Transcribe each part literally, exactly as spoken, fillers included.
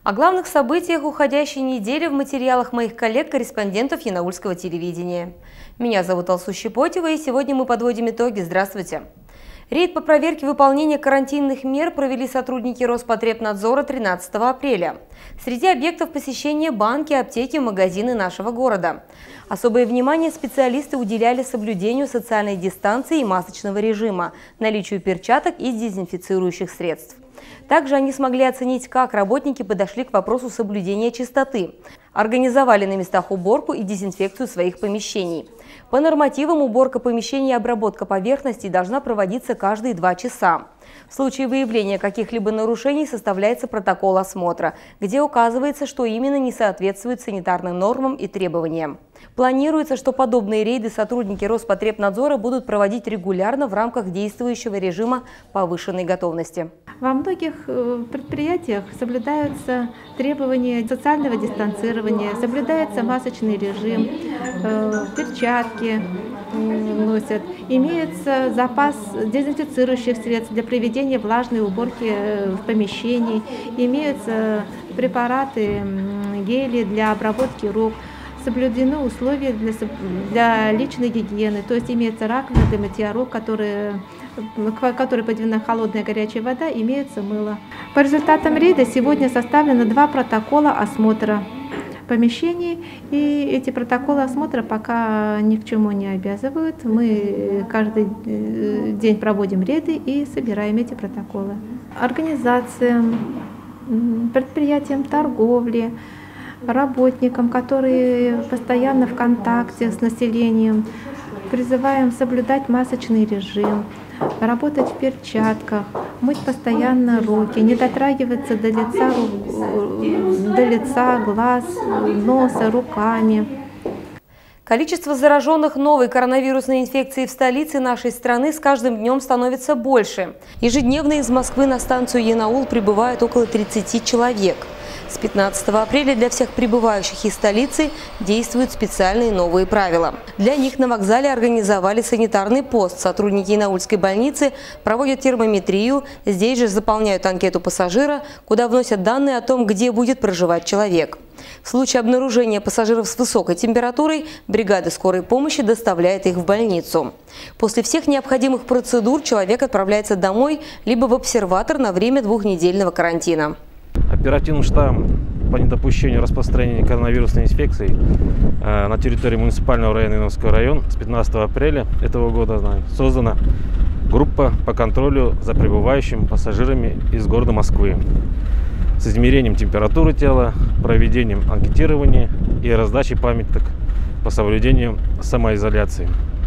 О главных событиях уходящей недели в материалах моих коллег-корреспондентов Янаульского телевидения. Меня зовут Алсу Щепотева, и сегодня мы подводим итоги. Здравствуйте! Рейд по проверке выполнения карантинных мер провели сотрудники Роспотребнадзора тринадцатого апреля. Среди объектов посещения банки, аптеки, магазины нашего города. Особое внимание специалисты уделяли соблюдению социальной дистанции и масочного режима, наличию перчаток и дезинфицирующих средств. Также они смогли оценить, как работники подошли к вопросу соблюдения чистоты. Организовали на местах уборку и дезинфекцию своих помещений. По нормативам уборка помещений и обработка поверхностей должна проводиться каждые два часа. В случае выявления каких-либо нарушений составляется протокол осмотра, где указывается, что именно не соответствует санитарным нормам и требованиям. Планируется, что подобные рейды сотрудники Роспотребнадзора будут проводить регулярно в рамках действующего режима повышенной готовности. Во многих предприятиях соблюдаются требования социального дистанцирования, соблюдается масочный режим, перчатки носят, имеется запас дезинфицирующих средств для проведения влажной уборки в помещении, имеются препараты, гели для обработки рук. Соблюдены условия для, для личной гигиены, то есть имеется раковина для мытья рук, которые, к которой подведена холодная и горячая вода, имеется мыло. По результатам рейда сегодня составлено два протокола осмотра помещений, и эти протоколы осмотра пока ни к чему не обязывают. Мы каждый день проводим рейды и собираем эти протоколы. Организациям, предприятиям торговли, работникам, которые постоянно в контакте с населением, призываем соблюдать масочный режим, работать в перчатках, мыть постоянно руки, не дотрагиваться до лица, до лица, глаз, носа, руками. Количество зараженных новой коронавирусной инфекцией в столице нашей страны с каждым днем становится больше. Ежедневно из Москвы на станцию Янаул прибывает около тридцати человек. С пятнадцатого апреля для всех прибывающих из столицы действуют специальные новые правила. Для них на вокзале организовали санитарный пост. Сотрудники Янаульской больницы проводят термометрию, здесь же заполняют анкету пассажира, куда вносят данные о том, где будет проживать человек. В случае обнаружения пассажиров с высокой температурой бригада скорой помощи доставляет их в больницу. После всех необходимых процедур человек отправляется домой либо в обсерватор на время двухнедельного карантина. Оперативным штабом по недопущению распространения коронавирусной инфекции э, на территории муниципального района Янаульского района с пятнадцатого апреля этого года создана группа по контролю за прибывающими пассажирами из города Москвы с измерением температуры тела, проведением анкетирования и раздачей памяток по соблюдению самоизоляции.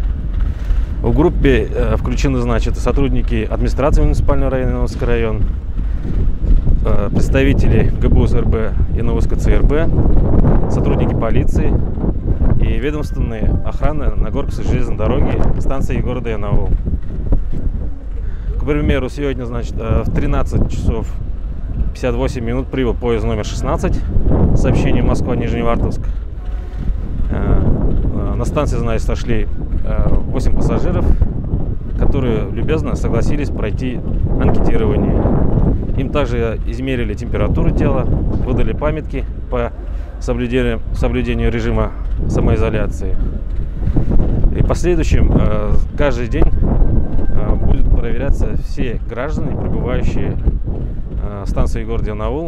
В группе э, включены, значит, сотрудники администрации муниципального района Янаульского района, представители ГБУС РБ Янаульской ЦРБ, сотрудники полиции и ведомственные охраны на Горьковской железной дороге станции города Янаул. К примеру, сегодня, значит, в тринадцать часов пятьдесят восемь минут прибыл поезд номер шестнадцать, сообщение Москва-Нижневартовск. На станции, значит, сошли восемь пассажиров, которые любезно согласились пройти анкетирование. Им также измерили температуру тела, выдали памятки по соблюдению, соблюдению режима самоизоляции. И в последующем каждый день будут проверяться все граждане, прибывающие в станции города Янаул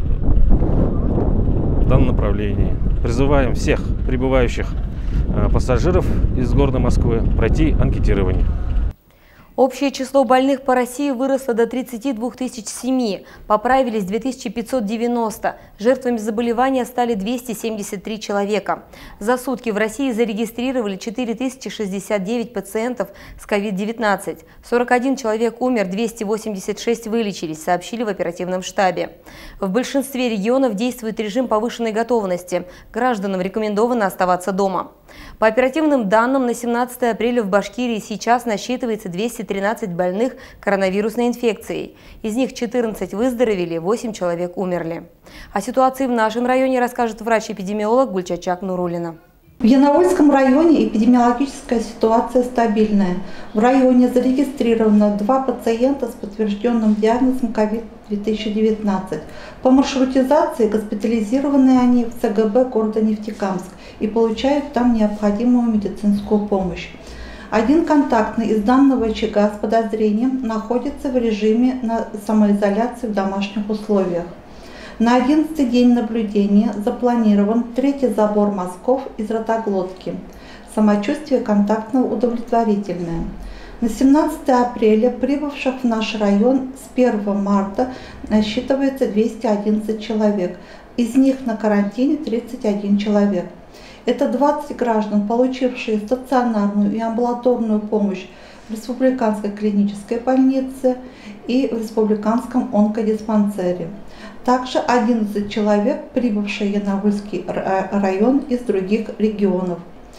в данном направлении. Призываем всех прибывающих пассажиров из города Москвы пройти анкетирование. Общее число больных по России выросло до тридцати двух тысяч семи, поправились две тысячи пятьсот девяносто, жертвами заболевания стали двести семьдесят три человека. За сутки в России зарегистрировали четыре тысячи шестьдесят девять пациентов с ковид девятнадцать, сорок один человек умер, двести восемьдесят шесть вылечились, сообщили в оперативном штабе. В большинстве регионов действует режим повышенной готовности, гражданам рекомендовано оставаться дома. По оперативным данным, на семнадцатое апреля в Башкирии сейчас насчитывается двести тринадцать больных коронавирусной инфекцией. Из них четырнадцать выздоровели, восемь человек умерли. О ситуации в нашем районе расскажет врач-эпидемиолог Гульчачак Нурулина. В Янаульском районе эпидемиологическая ситуация стабильная. В районе зарегистрировано два пациента с подтвержденным диагнозом ковид две тысячи девятнадцать. По маршрутизации госпитализированы они в цэ гэ бэ города Нефтекамск и получают там необходимую медицинскую помощь. Один контактный из данного очага с подозрением находится в режиме на самоизоляции в домашних условиях. На одиннадцатый день наблюдения запланирован третий забор мазков из ротоглотки. Самочувствие контактного удовлетворительное. На семнадцатое апреля прибывших в наш район с первого марта насчитывается двести одиннадцать человек. Из них на карантине тридцать один человек. Это двадцать граждан, получившие стационарную и амбулаторную помощь в Республиканской клинической больнице и в Республиканском онкодиспансере. Также одиннадцать человек, прибывшие в Янаульский район из других регионов.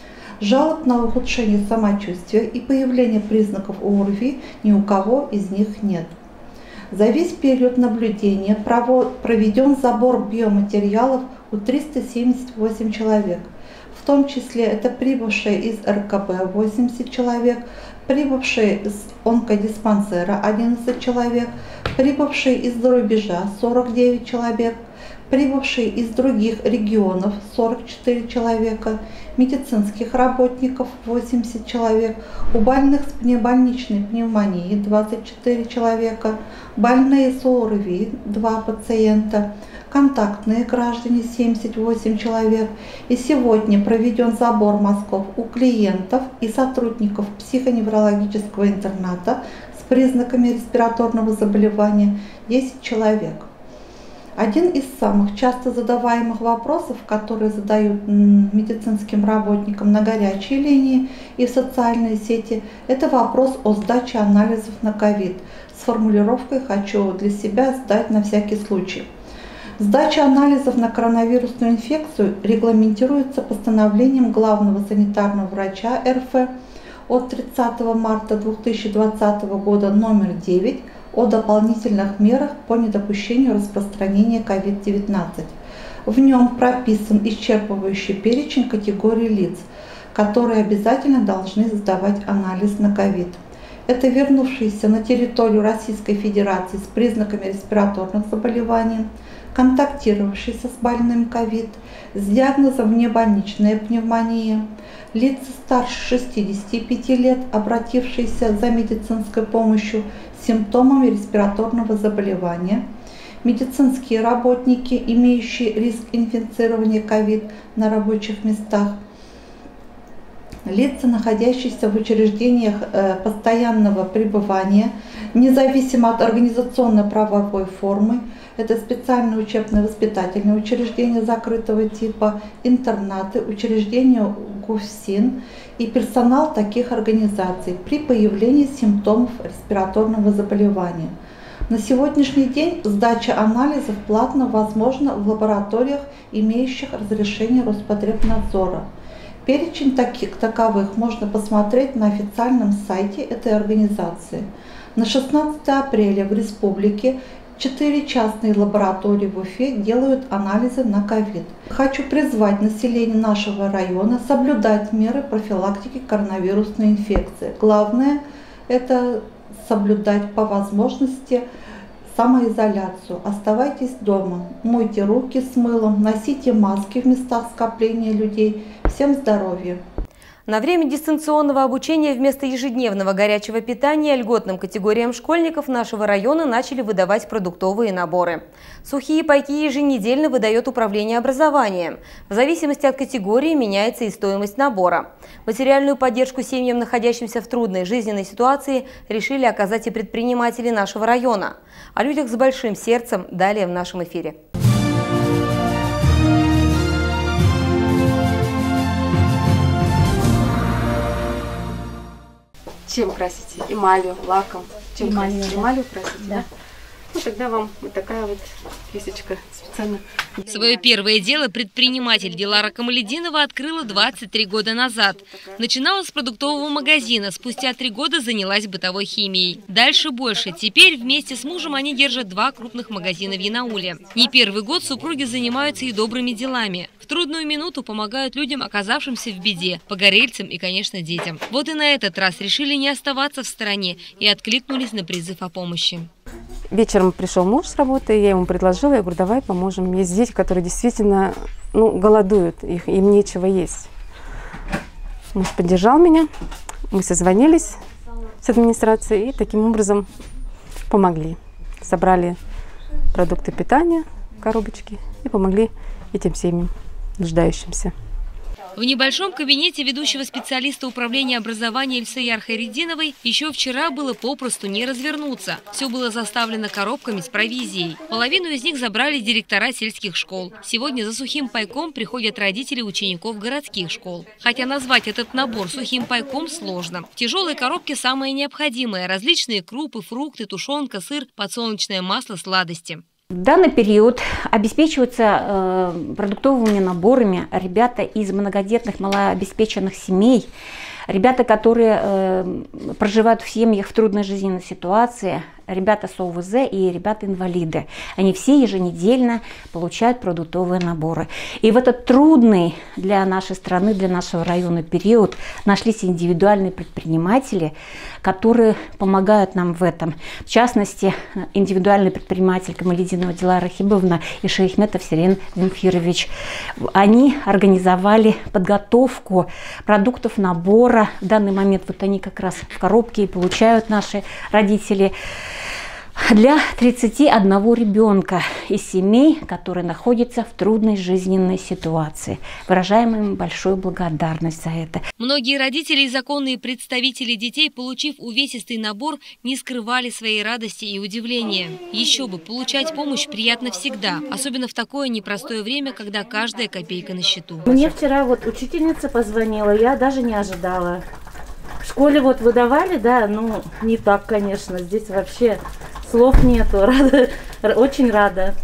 Жалоб на ухудшение самочувствия и появление признаков о эр ви ни у кого из них нет. За весь период наблюдения проведен забор биоматериалов у триста семьдесят восемь человек. В том числе это прибывшие из эр ка бэ восемьдесят человек, прибывшие из онкодиспансера одиннадцать человек, прибывшие из-за рубежа сорок девять человек, прибывшие из других регионов сорок четыре человека, медицинских работников восемьдесят человек, у больных с внебольничной пневмонией двадцать четыре человека, больные с о эр ви два пациента, контактные граждане семьдесят восемь человек. И сегодня проведен забор мазков у клиентов и сотрудников психоневрологического интерната с признаками респираторного заболевания десять человек. Один из самых часто задаваемых вопросов, которые задают медицинским работникам на горячей линии и в социальной сети, это вопрос о сдаче анализов на ковид с формулировкой «хочу для себя сдать на всякий случай». Сдача анализов на коронавирусную инфекцию регламентируется постановлением главного санитарного врача эр эф от тридцатого марта две тысячи двадцатого года номер девять о дополнительных мерах по недопущению распространения ковид девятнадцать. В нем прописан исчерпывающий перечень категорий лиц, которые обязательно должны сдавать анализ на ковид. Это вернувшиеся на территорию Российской Федерации с признаками респираторных заболеваний, контактировавшиеся с больным ковид, с диагнозом внебольничная пневмония, лица старше шестидесяти пяти лет, обратившиеся за медицинской помощью с симптомами респираторного заболевания, медицинские работники, имеющие риск инфицирования ковид на рабочих местах, лица, находящиеся в учреждениях постоянного пребывания, независимо от организационно-правовой формы, это специальные учебно-воспитательные учреждения закрытого типа, интернаты, учреждения ГУФСИН и персонал таких организаций при появлении симптомов респираторного заболевания. На сегодняшний день сдача анализов платно возможна в лабораториях, имеющих разрешение Роспотребнадзора. Перечень таких таковых можно посмотреть на официальном сайте этой организации. На шестнадцатое апреля в республике четыре частные лаборатории в Уфе делают анализы на ковид. Хочу призвать население нашего района соблюдать меры профилактики коронавирусной инфекции. Главное – это соблюдать по возможности самоизоляцию. Оставайтесь дома, мойте руки с мылом, носите маски в местах скопления людей. Всем здоровья! На время дистанционного обучения вместо ежедневного горячего питания льготным категориям школьников нашего района начали выдавать продуктовые наборы. Сухие пайки еженедельно выдает Управление образования. В зависимости от категории меняется и стоимость набора. Материальную поддержку семьям, находящимся в трудной жизненной ситуации, решили оказать и предприниматели нашего района. О людях с большим сердцем далее в нашем эфире. Чем красите? Эмалью, лаком? Чем Эмалью, красите? да. Эмалью красите, да? Да. Ну, тогда вам вот такая вот весочка специально. Свое первое дело предприниматель Дилара Камалетдинова открыла двадцать три года назад. Начинала с продуктового магазина, спустя три года занялась бытовой химией. Дальше больше. Теперь вместе с мужем они держат два крупных магазина в Янауле. Не первый год супруги занимаются и добрыми делами. В трудную минуту помогают людям, оказавшимся в беде, погорельцам и, конечно, детям. Вот и на этот раз решили не оставаться в стороне и откликнулись на призыв о помощи. Вечером пришел муж с работы, я ему предложила, я говорю, давай поможем. Есть дети, которые действительно ну, голодуют, их, им нечего есть. Муж поддержал меня, мы созвонились с администрацией и таким образом помогли. Собрали продукты питания, коробочки и помогли этим семьям, нуждающимся. В небольшом кабинете ведущего специалиста управления образования Ильсеяр Хайреддиновой еще вчера было попросту не развернуться. Все было заставлено коробками с провизией. Половину из них забрали директора сельских школ. Сегодня за сухим пайком приходят родители учеников городских школ. Хотя назвать этот набор сухим пайком сложно. В тяжелой коробке самое необходимое – различные крупы, фрукты, тушенка, сыр, подсолнечное масло, сладости. В данный период обеспечиваются э, продуктовыми наборами ребята из многодетных, малообеспеченных семей, ребята, которые э, проживают в семьях в трудной жизненной ситуации, ребята с О В З и ребята-инвалиды. Они все еженедельно получают продуктовые наборы. И в этот трудный для нашей страны, для нашего района период нашлись индивидуальные предприниматели, которые помогают нам в этом. В частности, индивидуальный предприниматель Камалетдинова Дилара Хибовна и Шейхметов Сирен Земфирович. Они организовали подготовку продуктов набора. В данный момент вот они как раз в коробке и получают наши родители. Для тридцати одного ребенка из семей, которые находятся в трудной жизненной ситуации. Выражаем им большую благодарность за это. Многие родители и законные представители детей, получив увесистый набор, не скрывали своей радости и удивления. Еще бы, получать помощь приятно всегда, особенно в такое непростое время, когда каждая копейка на счету. Мне вчера вот учительница позвонила, я даже не ожидала. В школе вот выдавали, да, ну не так, конечно, здесь вообще слов нету, рада, очень рада.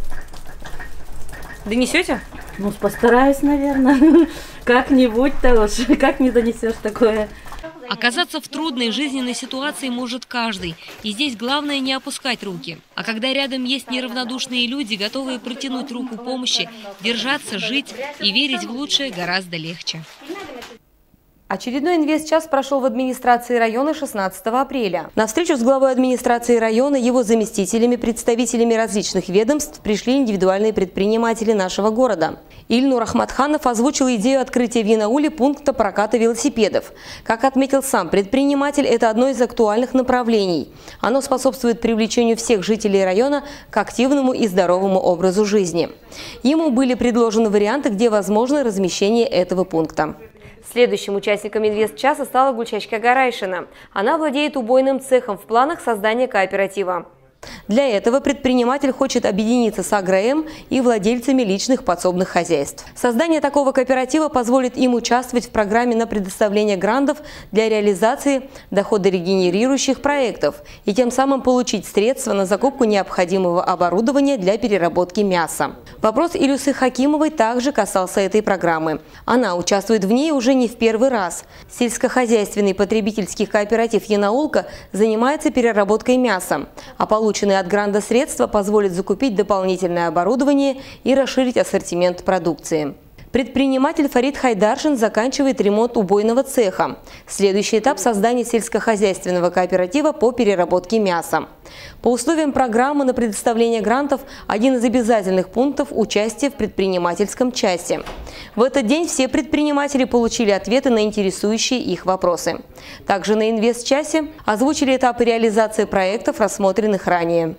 Донесете? Ну, постараюсь, наверное, как-нибудь-то уж, как не донесешь такое. Оказаться в трудной жизненной ситуации может каждый, и здесь главное не опускать руки. А когда рядом есть неравнодушные люди, готовые протянуть руку помощи, держаться, жить и верить в лучшее гораздо легче. Очередной инвестчас прошел в администрации района шестнадцатого апреля. На встречу с главой администрации района, его заместителями, представителями различных ведомств пришли индивидуальные предприниматели нашего города. Ильнур Ахматханов озвучил идею открытия в Янауле пункта проката велосипедов. Как отметил сам предприниматель, это одно из актуальных направлений. Оно способствует привлечению всех жителей района к активному и здоровому образу жизни. Ему были предложены варианты, где возможно размещение этого пункта. Следующим участником инвестчаса стала Гульчачка Гарайшина. Она владеет убойным цехом, в планах создания кооператива. Для этого предприниматель хочет объединиться с АгроЭм и владельцами личных подсобных хозяйств. Создание такого кооператива позволит им участвовать в программе на предоставление грантов для реализации доходорегенерирующих проектов и тем самым получить средства на закупку необходимого оборудования для переработки мяса. Вопрос Илюсы Хакимовой также касался этой программы. Она участвует в ней уже не в первый раз. Сельскохозяйственный потребительский кооператив «Янаулка» занимается переработкой мяса, а полученные от гранта средства позволят закупить дополнительное оборудование и расширить ассортимент продукции. Предприниматель Фарид Хайдаршин заканчивает ремонт убойного цеха. Следующий этап – создание сельскохозяйственного кооператива по переработке мяса. По условиям программы на предоставление грантов один из обязательных пунктов – участие в предпринимательском часе. В этот день все предприниматели получили ответы на интересующие их вопросы. Также на инвестчасе озвучили этапы реализации проектов, рассмотренных ранее.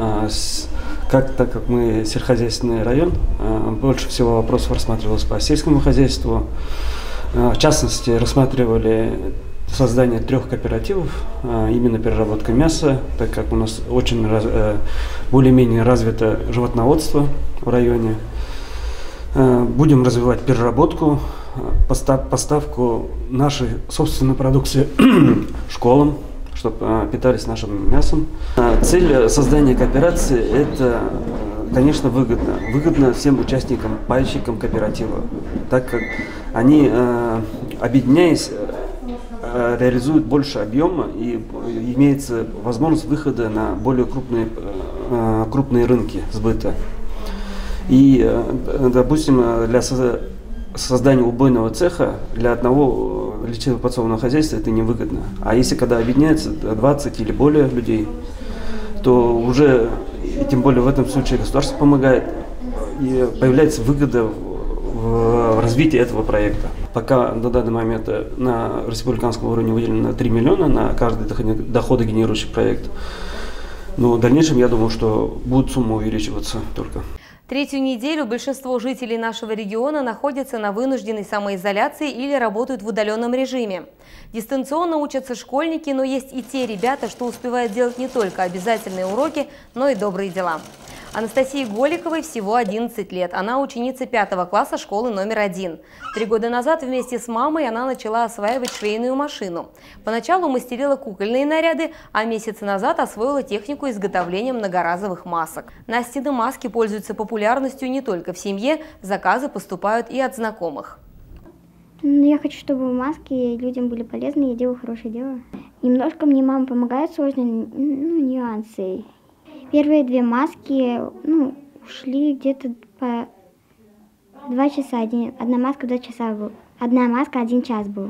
Как, так как мы сельскохозяйственный район, больше всего вопросов рассматривалось по сельскому хозяйству. В частности, рассматривали создание трех кооперативов, именно переработка мяса, так как у нас очень более-менее развито животноводство в районе. Будем развивать переработку, поставку нашей собственной продукции школам, чтобы питались нашим мясом. Цель создания кооперации – это, конечно, выгодно. Выгодно всем участникам, пайщикам кооператива, так как они, объединяясь, реализуют больше объема и имеется возможность выхода на более крупные, крупные рынки сбыта. И, допустим, для создания убойного цеха для одного лечебно-подсобного хозяйства это невыгодно. А если когда объединяется двадцать или более людей, то уже, тем более в этом случае государство помогает, и появляется выгода в развитии этого проекта. Пока на данный момент на республиканском уровне выделено три миллиона на каждый доходогенерирующий проект. Но в дальнейшем, я думаю, что будет сумма увеличиваться только. Третью неделю большинство жителей нашего региона находятся на вынужденной самоизоляции или работают в удаленном режиме. Дистанционно учатся школьники, но есть и те ребята, что успевают делать не только обязательные уроки, но и добрые дела. Анастасии Голиковой всего одиннадцать лет. Она ученица пятого класса школы номер один. Три года назад вместе с мамой она начала осваивать швейную машину. Поначалу мастерила кукольные наряды, а месяц назад освоила технику изготовления многоразовых масок. Настины маски пользуются популярностью не только в семье, заказы поступают и от знакомых. Я хочу, чтобы маски людям были полезны, я делаю хорошее дело. Немножко мне мама помогает, сложные ну, нюансы. Первые две маски ну, ушли где-то по два часа. Одна маска два часа была. Одна маска один час был.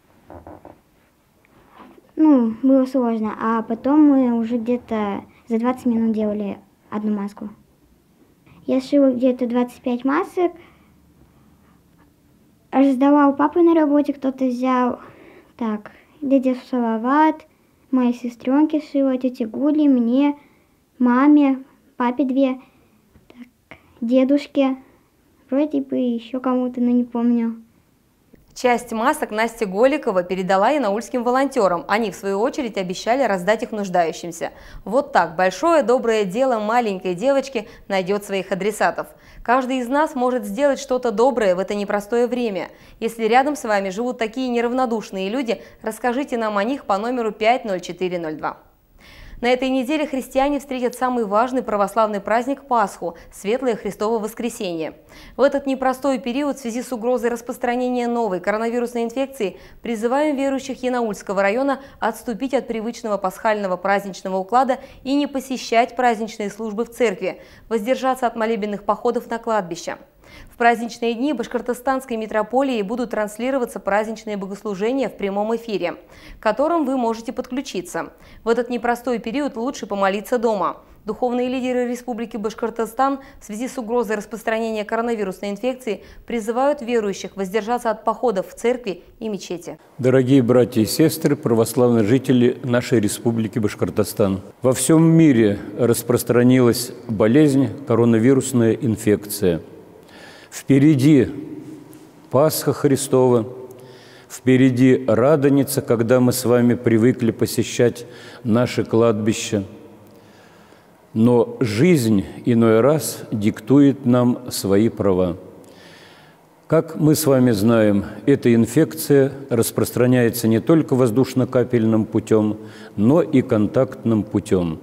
Ну, было сложно. А потом мы уже где-то за двадцать минут делали одну маску. Я сшила где-то двадцать пять масок. Раздала у папы на работе, кто-то взял. Так, дядя Салават, моей сестренке шила, тете Гули, мне, маме, папе две, так, дедушке, вроде бы еще кому-то, но не помню. Часть масок Настя Голикова передала янаульским волонтерам. Они, в свою очередь, обещали раздать их нуждающимся. Вот так большое доброе дело маленькой девочки найдет своих адресатов. Каждый из нас может сделать что-то доброе в это непростое время. Если рядом с вами живут такие неравнодушные люди, расскажите нам о них по номеру пять ноль четыре ноль два. На этой неделе христиане встретят самый важный православный праздник Пасху – Светлое Христово Воскресенье. В этот непростой период в связи с угрозой распространения новой коронавирусной инфекции призываем верующих Янаульского района отступить от привычного пасхального праздничного уклада и не посещать праздничные службы в церкви, воздержаться от молебенных походов на кладбище. В праздничные дни Башкортостанской митрополии будут транслироваться праздничные богослужения в прямом эфире, к которым вы можете подключиться. В этот непростой период лучше помолиться дома. Духовные лидеры Республики Башкортостан в связи с угрозой распространения коронавирусной инфекции призывают верующих воздержаться от походов в церкви и мечети. Дорогие братья и сестры, православные жители нашей Республики Башкортостан. Во всем мире распространилась болезнь коронавирусная инфекция. Впереди Пасха Христова, впереди Радоница, когда мы с вами привыкли посещать наши кладбища. Но жизнь иной раз диктует нам свои права. Как мы с вами знаем, эта инфекция распространяется не только воздушно-капельным путем, но и контактным путем.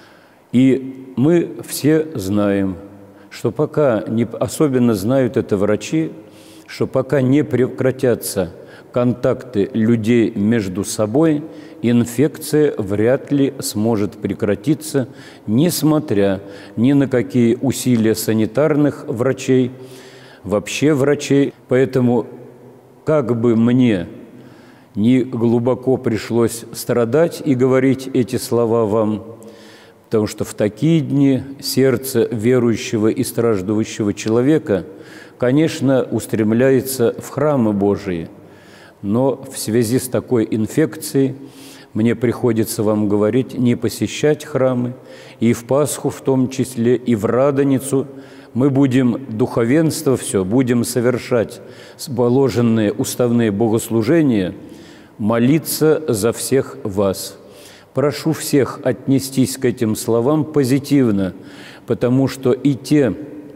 И мы все знаем, что пока, не, особенно знают это врачи, что пока не прекратятся контакты людей между собой, инфекция вряд ли сможет прекратиться, несмотря ни на какие усилия санитарных врачей, вообще врачей. Поэтому, как бы мне не глубоко пришлось страдать и говорить эти слова вам, потому что в такие дни сердце верующего и страждущего человека, конечно, устремляется в храмы Божии. Но в связи с такой инфекцией мне приходится вам говорить не посещать храмы, и в Пасху в том числе, и в Радоницу мы будем духовенство все, будем совершать положенные уставные богослужения, молиться за всех вас. Прошу всех отнестись к этим словам позитивно, потому что и те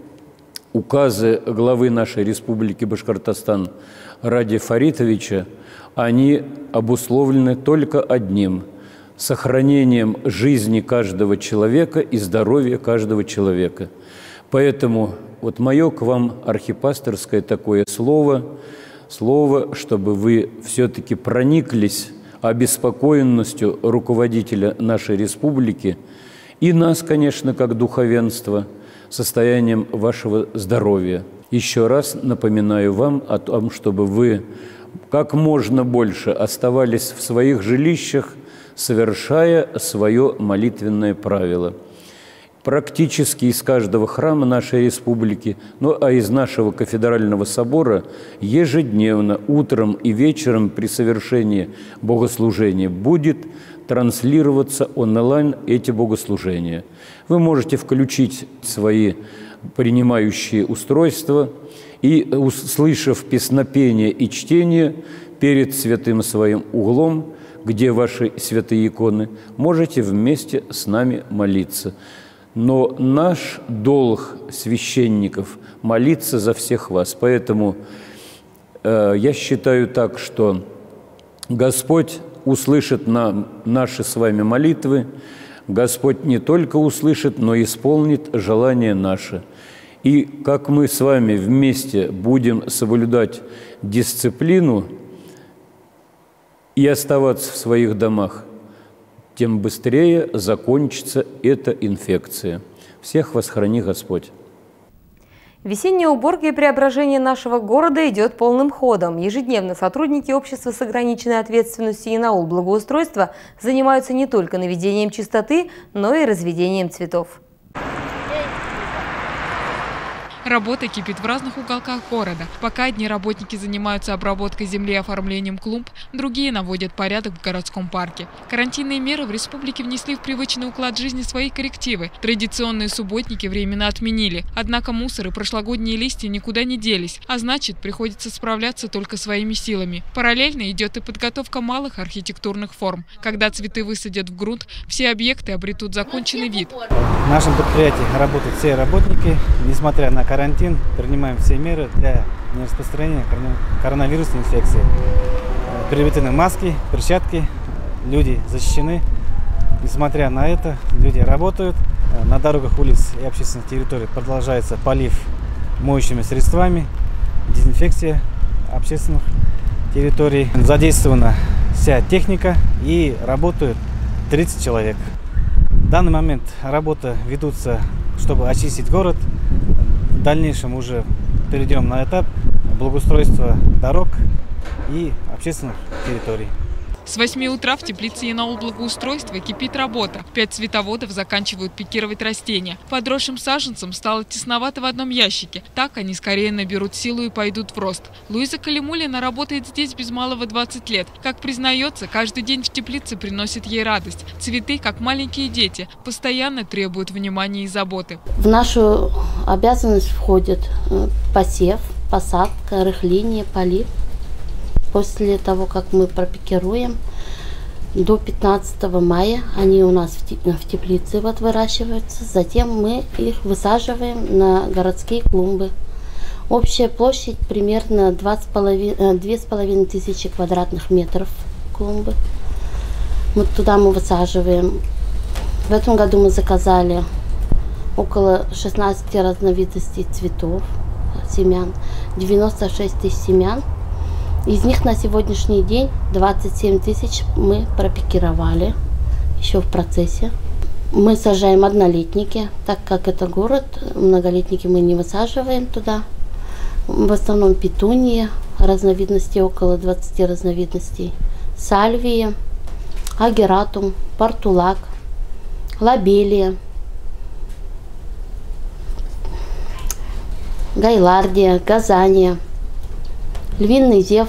указы главы нашей Республики Башкортостан Ради Фаритовича, они обусловлены только одним – сохранением жизни каждого человека и здоровья каждого человека. Поэтому вот мое к вам архипасторское такое слово, слово, чтобы вы все-таки прониклись обеспокоенностью руководителя нашей республики и нас, конечно, как духовенство, состоянием вашего здоровья. Еще раз напоминаю вам о том, чтобы вы как можно больше оставались в своих жилищах, совершая свое молитвенное правило. Практически из каждого храма нашей республики, ну а из нашего кафедрального собора ежедневно, утром и вечером при совершении богослужения будет транслироваться онлайн эти богослужения. Вы можете включить свои принимающие устройства и, услышав песнопение и чтение перед святым своим углом, где ваши святые иконы, можете вместе с нами молиться. Но наш долг священников – молиться за всех вас. Поэтому э, я считаю так, что Господь услышит на наши с вами молитвы, Господь не только услышит, но и исполнит желание наше. И как мы с вами вместе будем соблюдать дисциплину и оставаться в своих домах, тем быстрее закончится эта инфекция. Всех вас храни Господь. Весенняя уборка и преображение нашего города идет полным ходом. Ежедневно сотрудники общества с ограниченной ответственностью Янаул благоустройства занимаются не только наведением чистоты, но и разведением цветов. Работа кипит в разных уголках города. Пока одни работники занимаются обработкой земли и оформлением клумб, другие наводят порядок в городском парке. Карантинные меры в республике внесли в привычный уклад жизни свои коррективы. Традиционные субботники временно отменили. Однако мусор и прошлогодние листья никуда не делись, а значит, приходится справляться только своими силами. Параллельно идет и подготовка малых архитектурных форм. Когда цветы высадят в грунт, все объекты обретут законченный вид. В нашем предприятии работают все работники, несмотря на карантин, принимаем все меры для нераспространения коронавирусной инфекции. Приобретены маски, перчатки, люди защищены. Несмотря на это, люди работают. На дорогах, улиц и общественных территорий продолжается полив моющими средствами, дезинфекция общественных территорий. Задействована вся техника и работают тридцать человек. В данный момент работы ведутся, чтобы очистить город. В дальнейшем уже перейдем на этап благоустройства дорог и общественных территорий. С восьми утра в теплице Янаул благоустройства кипит работа. Пять цветоводов заканчивают пикировать растения. Подросшим саженцам стало тесновато в одном ящике. Так они скорее наберут силу и пойдут в рост. Луиза Калимулина работает здесь без малого двадцать лет. Как признается, каждый день в теплице приносит ей радость. Цветы, как маленькие дети, постоянно требуют внимания и заботы. В нашу обязанность входит посев, посадка, рыхление, полив. После того, как мы пропикируем, до пятнадцатого мая они у нас в теплице вот выращиваются. Затем мы их высаживаем на городские клумбы. Общая площадь примерно две с половиной тысячи квадратных метров клумбы. Вот туда мы высаживаем. В этом году мы заказали около шестнадцати разновидностей цветов, семян, девяносто шесть тысяч семян. Из них на сегодняшний день двадцать семь тысяч мы пропикировали, еще в процессе. Мы сажаем однолетники, так как это город, многолетники мы не высаживаем туда. В основном петунии, разновидностей, около двадцати разновидностей. Сальвия, агератум, портулак, лобелия, гайлардия, газания, львиный зев,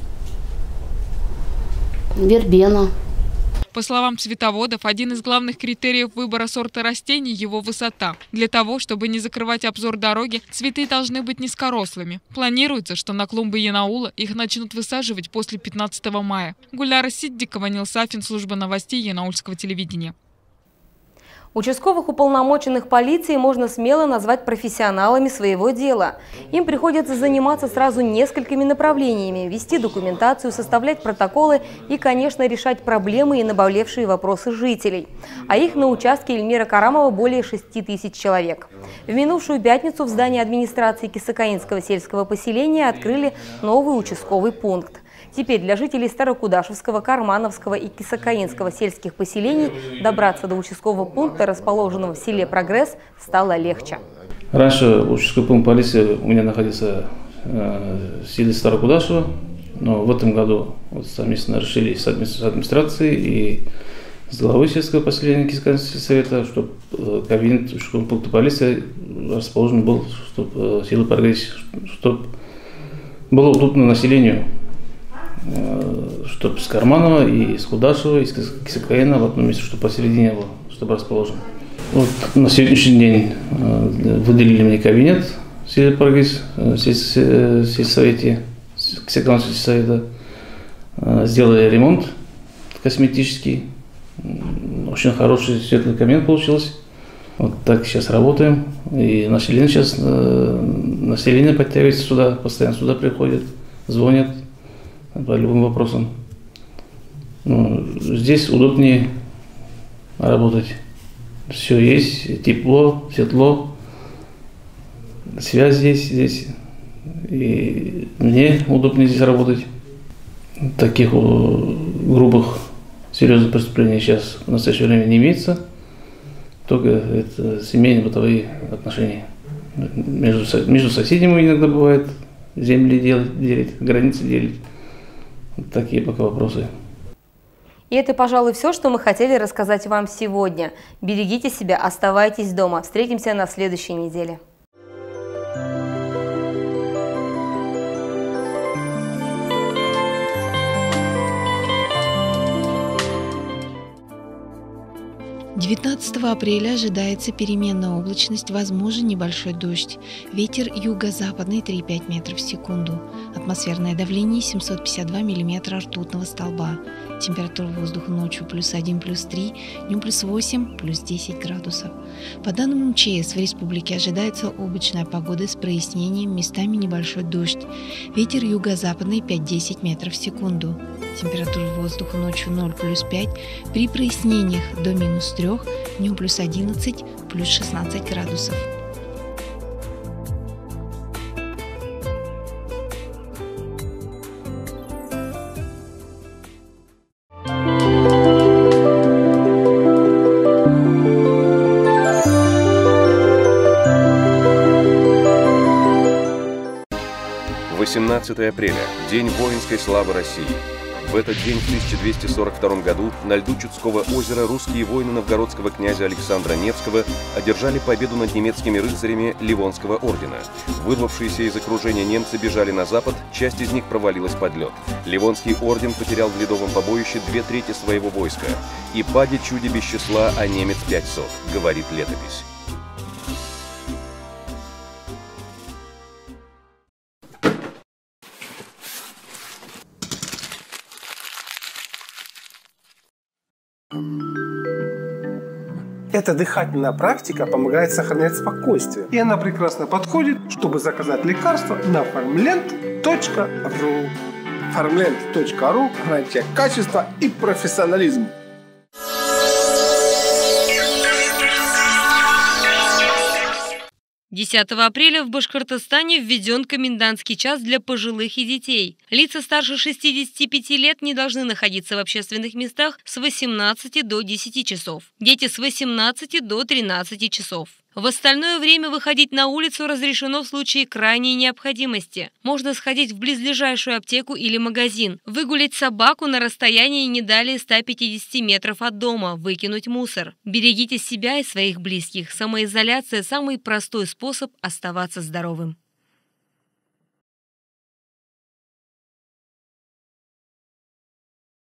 вербена. По словам цветоводов, один из главных критериев выбора сорта растений – его высота. Для того, чтобы не закрывать обзор дороги, цветы должны быть низкорослыми. Планируется, что на клумбы Янаула их начнут высаживать после пятнадцатого мая. Гуляра Сиддикова, Нил Сафин, служба новостей Янаульского телевидения. Участковых уполномоченных полиции можно смело назвать профессионалами своего дела. Им приходится заниматься сразу несколькими направлениями – вести документацию, составлять протоколы и, конечно, решать проблемы и наболевшие вопросы жителей. А их на участке Эльмира Карамова более шести тысяч человек. В минувшую пятницу в здании администрации Кисакаинского сельского поселения открыли новый участковый пункт. Теперь для жителей Старокудашевского, Кармановского и Кисакаинского сельских поселений добраться до участкового пункта, расположенного в селе Прогресс, стало легче. Раньше участковый пункт полиции у меня находился э, в селе Старокудашево, но в этом году вот, совместно решили с администрацией и с главой сельского поселения Кисакаинского совета, чтобы э, кабинет участкового пункта полиции расположен был, чтобы э, село Прогресс, чтобы было удобно населению. Чтобы с Карманова и с Кудашева, и с Кисакаина в одном месте, чтобы посередине было, чтобы расположен. Вот на сегодняшний день выделили мне кабинет в селе Прогресс, в сельсовете, Кисакаинского сельсовета. Сделали ремонт косметический. Очень хороший светлый кабинет получился. Вот так сейчас работаем. И население сейчас, население подтягивается сюда, постоянно сюда приходят, звонят по любым вопросам. Ну, здесь удобнее работать. Все есть, тепло, светло, связь здесь, здесь. И мне удобнее здесь работать. Таких грубых, серьезных преступлений сейчас в настоящее время не имеется. Только это семейно-бытовые отношения. Между, между соседями иногда бывает земли делить, делить, границы делить. Вот такие пока вопросы. И это, пожалуй, все, что мы хотели рассказать вам сегодня. Берегите себя, оставайтесь дома. Встретимся на следующей неделе. девятнадцатого апреля ожидается переменная облачность, возможен небольшой дождь. Ветер юго-западный три и пять метров в секунду. Атмосферное давление семьсот пятьдесят два миллиметра ртутного столба. Температура воздуха ночью плюс один, плюс три, днем плюс восемь, плюс десять градусов. По данным МЧС, в республике ожидается облачная погода с прояснением, местами небольшой дождь. Ветер юго-западный пять-десять метров в секунду. Температура воздуха ночью ноль плюс пять, при прояснениях до минус три, днем плюс одиннадцать, плюс шестнадцать градусов. восемнадцатое апреля – День воинской славы России. В этот день в тысяча двести сорок втором году на льду Чудского озера русские воины новгородского князя Александра Невского одержали победу над немецкими рыцарями Ливонского ордена. Вырвавшиеся из окружения немцы бежали на запад, часть из них провалилась под лед. Ливонский орден потерял в ледовом побоище две трети своего войска. «И паде чуде без числа, а немец пятьсот», говорит летопись. Эта дыхательная практика помогает сохранять спокойствие. И она прекрасно подходит, чтобы заказать лекарства на фармленд точка ру. фармленд точка ру – гарантия качества и профессионализма. десятого апреля в Башкортостане введен комендантский час для пожилых и детей. Лица старше шестидесяти пяти лет не должны находиться в общественных местах с восемнадцати до десяти часов. Дети с восемнадцати до тринадцати часов. В остальное время выходить на улицу разрешено в случае крайней необходимости. Можно сходить в близлежащую аптеку или магазин, выгулять собаку на расстоянии не далее ста пятидесяти метров от дома, выкинуть мусор. Берегите себя и своих близких. Самоизоляция – самый простой способ оставаться здоровым.